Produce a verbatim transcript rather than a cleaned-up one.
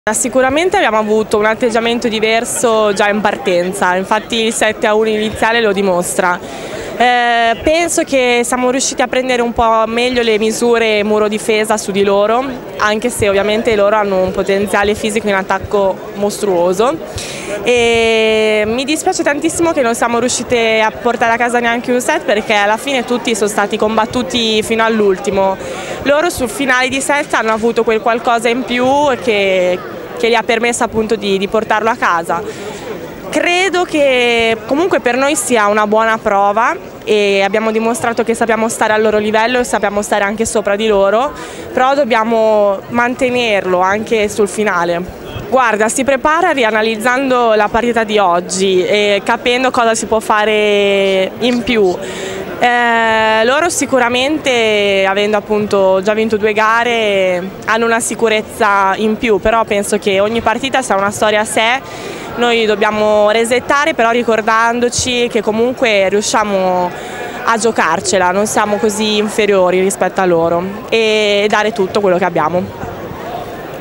Sicuramente abbiamo avuto un atteggiamento diverso già in partenza, infatti il sette a uno iniziale lo dimostra. Eh, penso che siamo riusciti a prendere un po' meglio le misure muro difesa su di loro, anche se ovviamente loro hanno un potenziale fisico in attacco mostruoso. E mi dispiace tantissimo che non siamo riusciti a portare a casa neanche un set, perché alla fine tutti sono stati combattuti fino all'ultimo. Loro sul finale di set hanno avuto quel qualcosa in più che, che gli ha permesso appunto di, di portarlo a casa. Credo che comunque per noi sia una buona prova e abbiamo dimostrato che sappiamo stare al loro livello e sappiamo stare anche sopra di loro, però dobbiamo mantenerlo anche sul finale. Guarda, si prepara rianalizzando la partita di oggi e capendo cosa si può fare in più. Eh, loro sicuramente, avendo appunto già vinto due gare, hanno una sicurezza in più, però penso che ogni partita sia una storia a sé. Noi dobbiamo resettare, però ricordandoci che comunque riusciamo a giocarcela, non siamo così inferiori rispetto a loro, e dare tutto quello che abbiamo.